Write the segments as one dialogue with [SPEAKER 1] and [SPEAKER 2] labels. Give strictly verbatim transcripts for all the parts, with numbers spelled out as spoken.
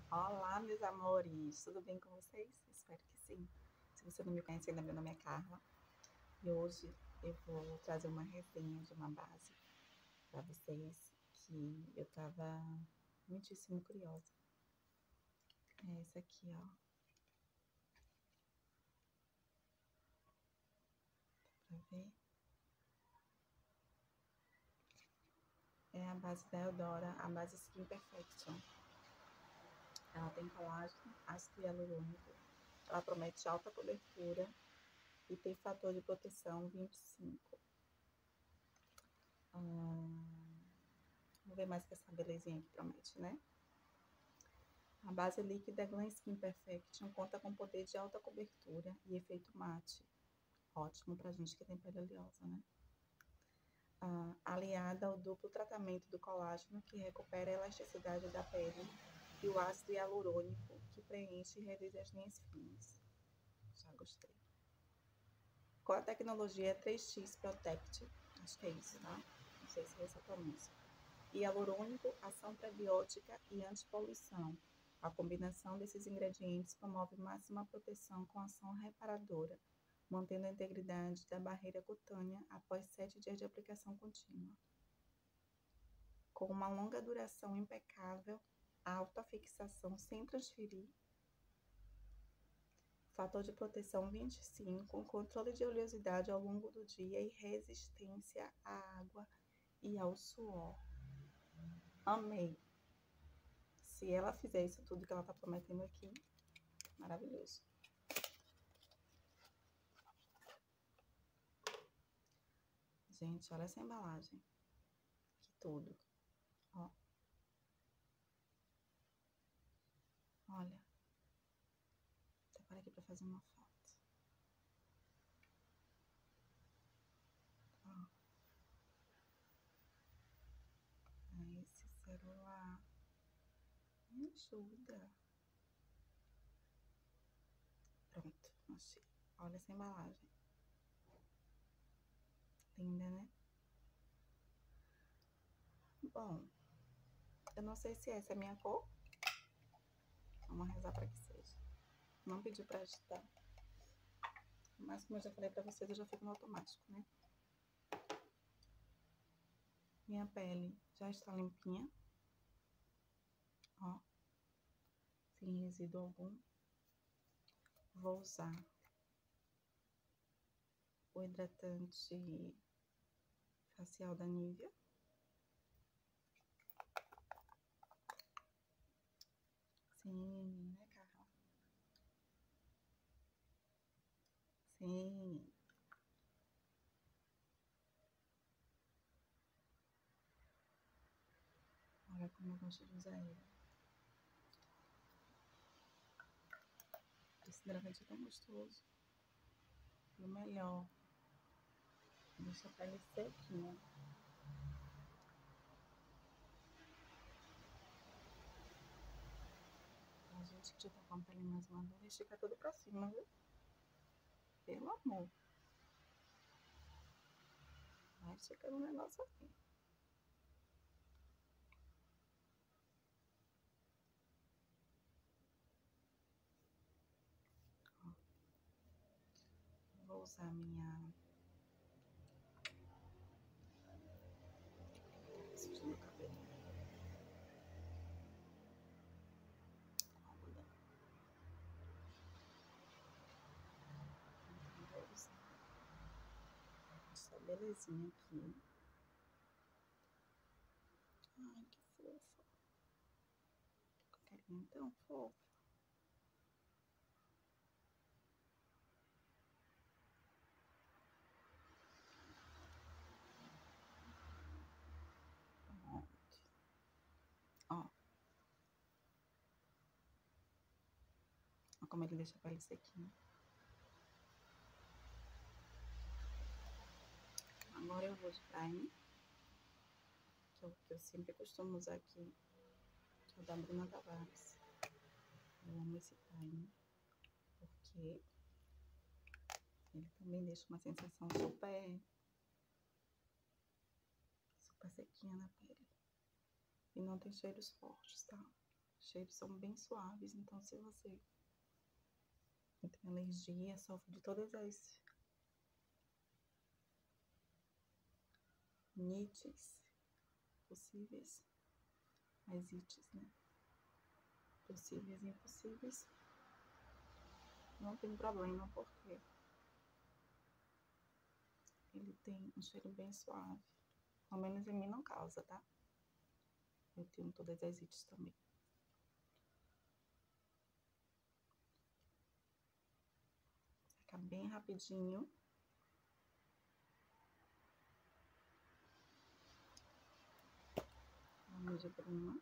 [SPEAKER 1] Olá, meus amores, tudo bem com vocês? Espero que sim. Se você não me conhece ainda, meu nome é Carla e hoje eu vou trazer uma resenha de uma base para vocês que eu tava muitíssimo curiosa. É essa aqui, ó. Dá pra ver? É a base da Eudora, a base Skin Perfection. Ela tem colágeno, ácido hialurônico, ela promete alta cobertura e tem fator de proteção vinte e cinco. Hum, vamos ver mais que essa belezinha que promete, né? A base líquida Glam Skin Perfection conta com poder de alta cobertura e efeito mate. Ótimo pra gente que tem pele oleosa, né? Ah, aliada ao duplo tratamento do colágeno, que recupera a elasticidade da pele, e o ácido hialurônico, que preenche e reduz as linhas finas. Já gostei. Com a tecnologia três X Protect, acho que é isso, tá? Não sei se é essa a pronúncia. Hialurônico, ação prebiótica e antipoluição. A combinação desses ingredientes promove máxima proteção com ação reparadora, mantendo a integridade da barreira cutânea após sete dias de aplicação contínua. Com uma longa duração impecável, alta fixação sem transferir, fator de proteção vinte e cinco, controle de oleosidade ao longo do dia e resistência à água e ao suor. Amei! Se ela fizer isso tudo que ela tá prometendo aqui, maravilhoso. Gente, olha essa embalagem. Que tudo. Ó. Olha. Separa aqui pra fazer uma foto. Ó. Aí esse celular. Me ajuda. Pronto, achei. Olha essa embalagem. Linda, né? Bom, eu não sei se essa é a minha cor. Vamos rezar pra que seja. Não pediu pra agitar. Mas como eu já falei pra vocês, eu já fico no automático, né? Minha pele já está limpinha. Ó. Sem resíduo algum. Vou usar o hidratante facial da Nivea. Sim, né, Carla? Sim. Olha como eu gosto de usar ele. Esse hidratante é tão gostoso. E o melhor, deixa a pele sequinha. A gente que já tá com a pele mais madura, estica tudo pra cima, viu? Pelo amor. Vai esticando o negócio aqui. Ó. Vou usar a minha... Sujo meu cabelo. Vou usar essa belezinha aqui. Ai, que fofa. Que carinha tão fofa. Pronto. Ó. Olha como ele deixa a pele sequinha. Agora eu vou de primer, que é o que eu sempre costumo usar aqui, que é o da Bruna Tavares. Eu amo esse primer, porque ele também deixa uma sensação super, super sequinha na pele. E não tem cheiros fortes, tá? Os cheiros são bem suaves, então se você tem alergia, sofre de todas as nites possíveis, as ites, né? Possíveis e impossíveis, não tem problema, porque ele tem um cheiro bem suave. Ao menos em mim não causa, tá? Eu tenho todas as ites também. Fica bem rapidinho. Vamos de bruma.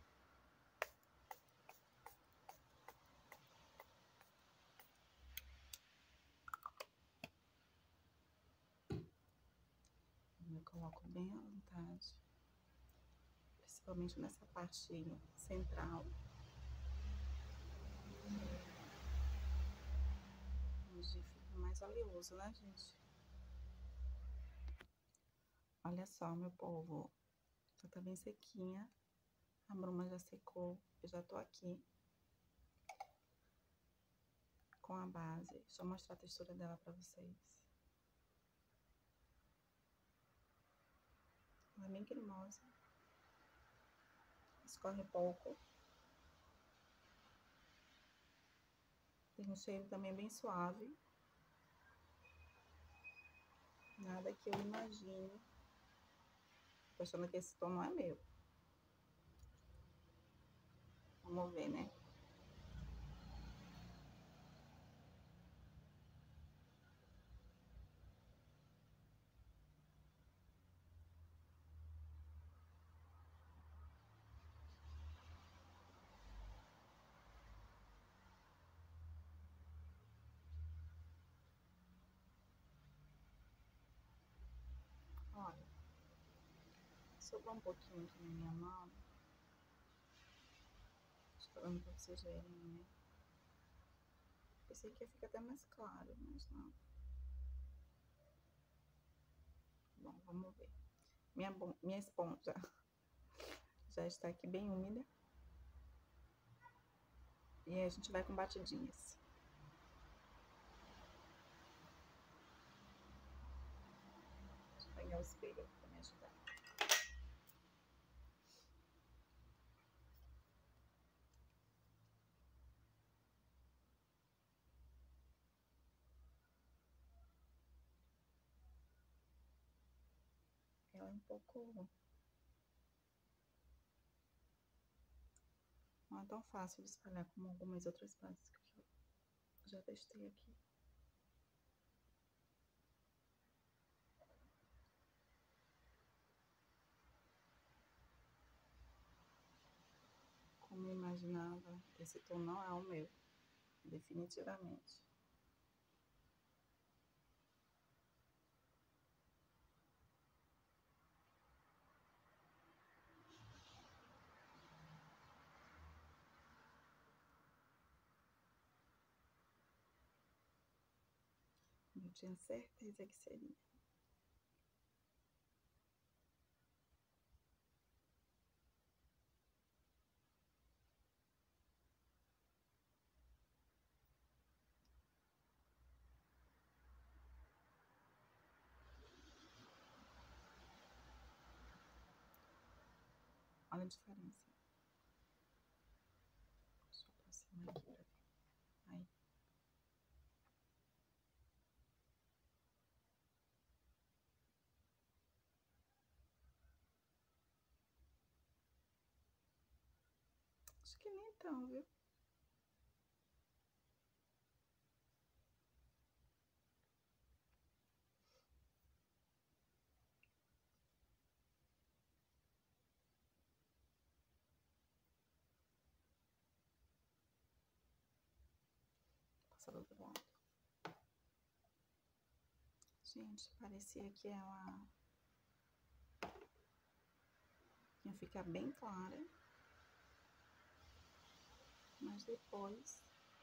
[SPEAKER 1] Eu coloco bem à vontade, principalmente nessa parte central, onde fica mais oleoso, né, gente? Olha só, meu povo, já tá bem sequinha, a bruma já secou, eu já tô aqui com a base. Deixa eu mostrar a textura dela pra vocês. Ela é bem cremosa, escorre pouco. Tem um cheiro também bem suave. Nada que eu imagine. Tô achando que esse tom não é meu. Vamos ver, né? Olha, sobrou um pouquinho aqui na minha mão. Falando pra vocês verem, né? Pensei que ia ficar até mais claro, mas não. Bom, vamos ver. Minha, minha esponja já está aqui bem úmida. E aí a gente vai com batidinhas. Deixa eu pegar o espelho aqui pra me ajudar. Ela é um pouco... não é tão fácil de espalhar como algumas outras bases que eu já testei aqui. Como eu imaginava, esse tom não é o meu, definitivamente. Eu tinha certeza que seria. Olha a diferença. Deixa eu aproximar aqui pra ver. Aí. Acho que nem tão, viu? Passar do outro lado. Gente, parecia que ela ia ficar bem clara. Mas depois...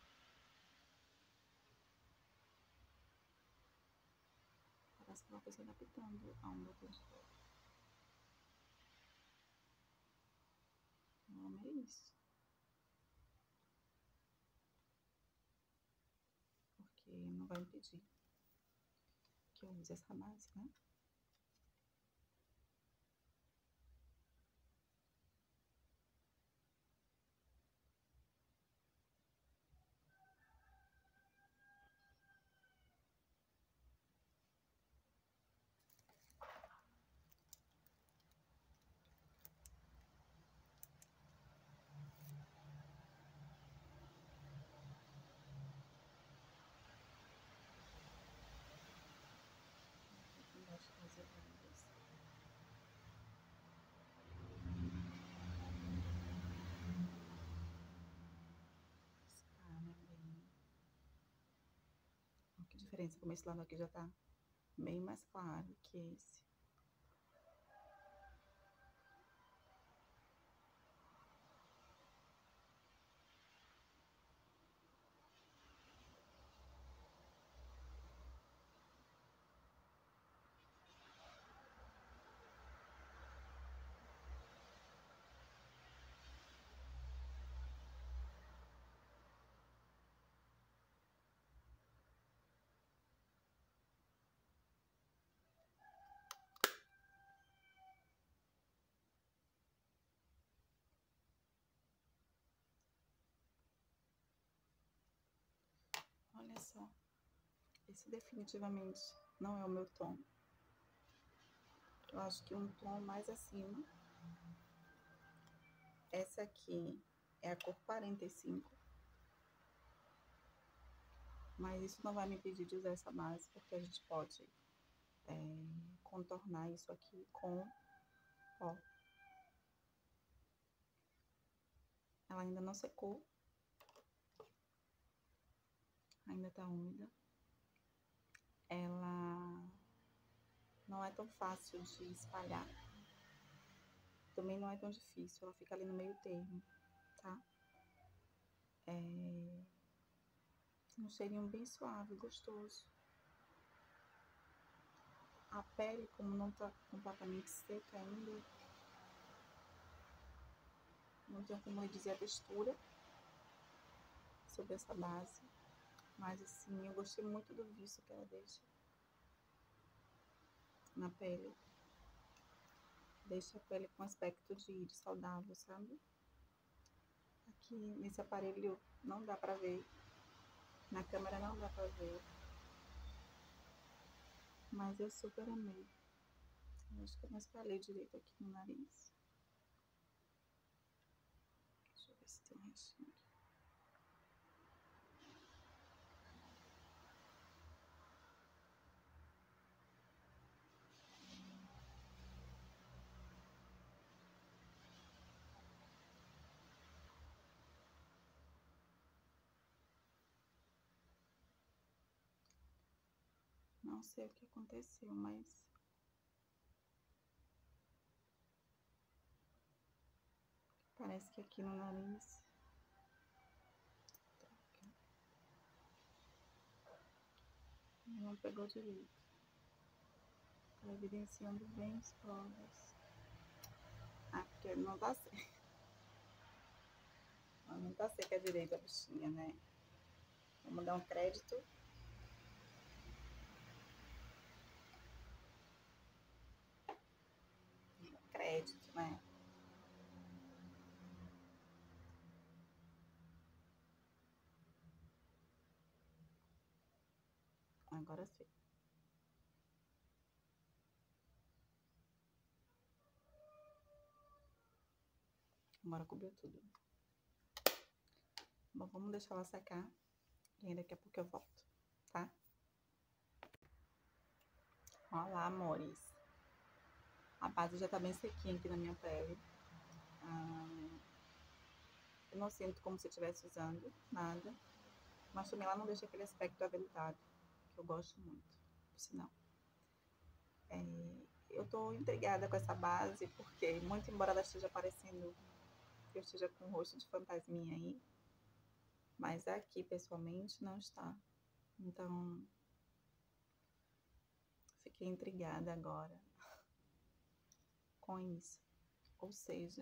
[SPEAKER 1] parece que ela foi se adaptando a um do textor. Eu amei isso. vai impedir que eu use essa base, né? Embaixo das orelhas. Escalha bem. Olha que diferença, como esse lado aqui já tá bem mais claro que esse. Olha só, esse definitivamente não é o meu tom. Eu acho que um tom mais acima. Essa aqui é a cor quarenta e cinco. Mas isso não vai me impedir de usar essa base, porque a gente pode é, contornar isso aqui com, ó. Ela ainda não secou. Ainda tá úmida. Ela não é tão fácil de espalhar. Também não é tão difícil, ela fica ali no meio termo, tá? É um cheirinho bem suave, gostoso. A pele, como não tá completamente seca ainda, não tenho como eu dizer a textura sobre essa base. Mas assim, eu gostei muito do viço que ela deixa na pele. Deixa a pele com aspecto de, de saudável, sabe? Aqui nesse aparelho não dá pra ver. Na câmera não dá pra ver. Mas eu super amei. Eu acho que eu não espalhei direito aqui no nariz. Deixa eu ver se tem um restinho aqui. Não sei o que aconteceu, mas parece que aqui no nariz não pegou direito. Tá evidenciando bem os poros. Ah, porque não tá seca. Não tá seca direito a bichinha, né? Vamos dar um crédito. Crédito, né? Agora sim. Agora cobriu tudo. Bom, vamos deixar ela secar. E aí daqui a pouco eu volto, tá? Olá, amores. A base já tá bem sequinha aqui na minha pele. Ah, eu não sinto como se eu estivesse usando nada. Mas também ela não deixa aquele aspecto aveludado, que eu gosto muito, por sinal. É, eu tô intrigada com essa base, porque muito embora ela esteja parecendo que eu esteja com o rosto de fantasminha aí, mas aqui, pessoalmente, não está. Então, fiquei intrigada agora com isso. Ou seja,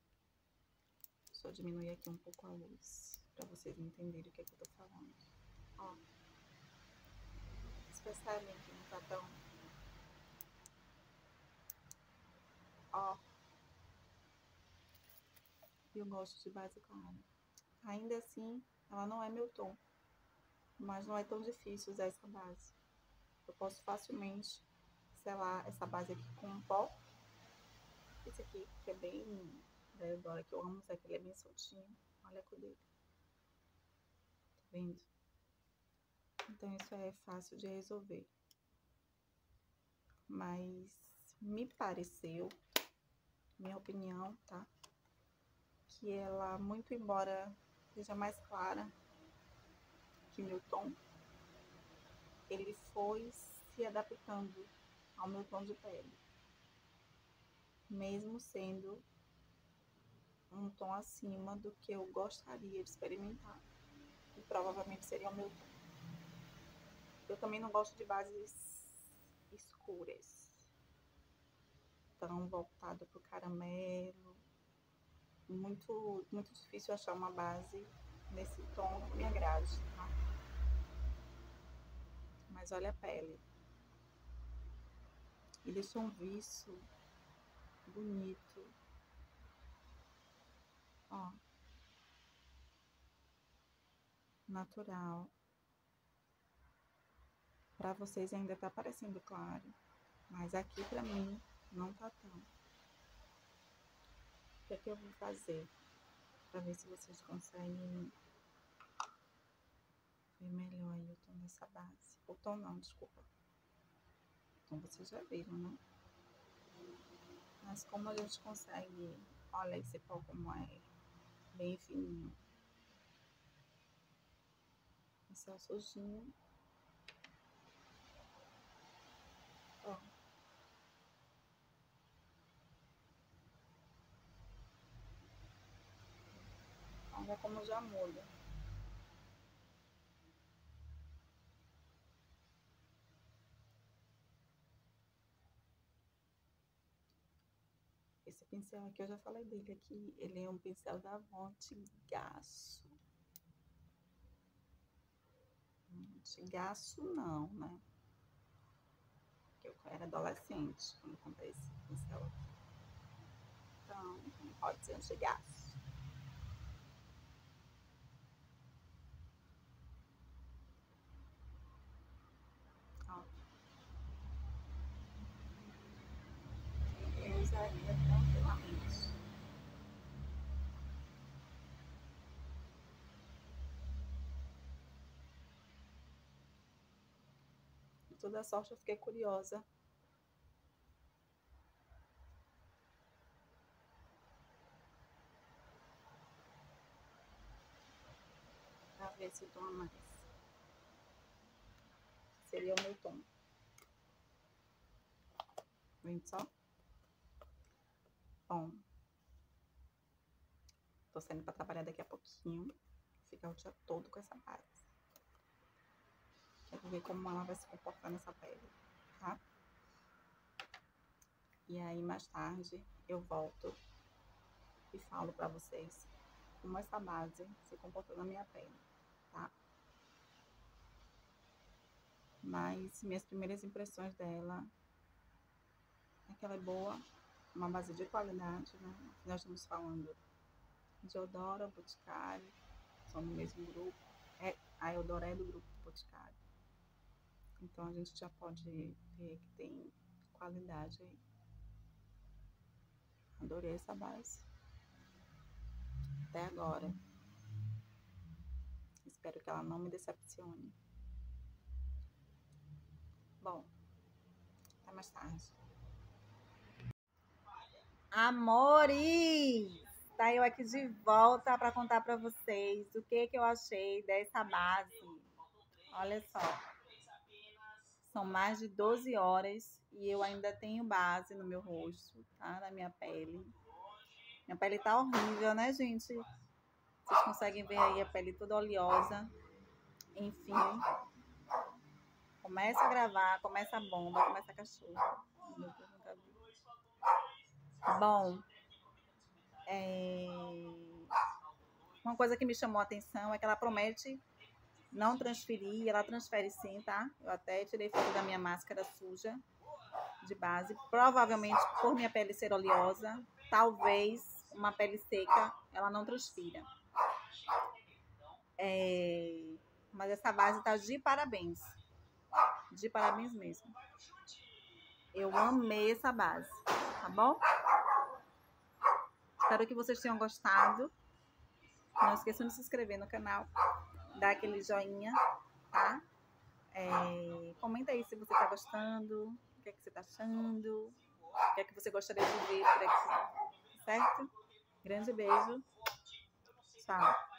[SPEAKER 1] deixa eu diminuir aqui um pouco a luz, para vocês entenderem o que é que eu tô falando. Ó, vocês percebem que não tá tão... Ó, eu gosto de base clara. Ainda assim, ela não é meu tom, mas não é tão difícil usar essa base. Eu posso facilmente selar essa base aqui com um pó. Esse aqui, que é bem da Eudora, que eu amo usar, que ele é bem soltinho. Olha a cor dele. Tá vendo? Então, isso é fácil de resolver. Mas me pareceu, minha opinião, tá? Que ela, muito embora seja mais clara que meu tom, ele foi se adaptando ao meu tom de pele. Mesmo sendo um tom acima do que eu gostaria de experimentar. E provavelmente seria o meu tom. Eu também não gosto de bases escuras. Tão voltado pro caramelo. Muito, muito difícil achar uma base nesse tom que me agrade, tá? Mas olha a pele. E deixa um viço bonito. Ó. Natural. Pra vocês ainda tá parecendo claro. Mas aqui pra mim não tá tão. O que é que eu vou fazer? Pra ver se vocês conseguem ver melhor aí o tom dessa base. O tom não, desculpa. Então vocês já viram, né? Mas como a gente consegue... Olha esse pó como é bem fininho. Esse é o sujinho. Ó. Olha como já muda. Esse pincel aqui, eu já falei dele aqui. Ele é um pincel da Avon, antigaço. Antigaço não, né? Porque eu era adolescente quando comprei esse pincel aqui. Então, não pode ser antigaço. Ó. Eu usaria tranquilamente. De toda sorte, eu fiquei curiosa pra ver se o tom a mais seria o meu tom. Vendo só? Bom, tô saindo pra trabalhar daqui a pouquinho. Ficar o dia todo com essa base. Quero ver como ela vai se comportar nessa pele, tá? E aí, mais tarde, eu volto e falo pra vocês como essa base se comportou na minha pele, tá? Mas minhas primeiras impressões dela é que ela é boa, uma base de qualidade, né? Nós estamos falando de Eudora, Boticário, são do mesmo grupo. É, a Eudora é do grupo Boticário. Então a gente já pode ver que tem qualidade aí. Adorei essa base. Até agora. Espero que ela não me decepcione. Bom, até mais tarde. Amores! Tá eu aqui de volta para contar para vocês o que que eu achei dessa base. Olha só. São mais de doze horas e eu ainda tenho base no meu rosto, tá? Na minha pele. Minha pele tá horrível, né, gente? Vocês conseguem ver aí a pele toda oleosa. Enfim. Começa a gravar, começa a bomba, começa a cachorro. Meu Deus, nunca vi. Bom, é... uma coisa que me chamou a atenção é que ela promete Não transferi, ela transfere sim, tá? Eu até tirei foto da minha máscara suja de base. Provavelmente por minha pele ser oleosa, talvez uma pele seca, ela não transpira. É... Mas essa base tá de parabéns. De parabéns mesmo. Eu amei essa base, tá bom? Espero que vocês tenham gostado. Não esqueçam de se inscrever no canal, dar aquele joinha, tá? É, comenta aí se você tá gostando, o que é que você tá achando, o que é que você gostaria de ver por aqui, certo? Grande beijo, tchau!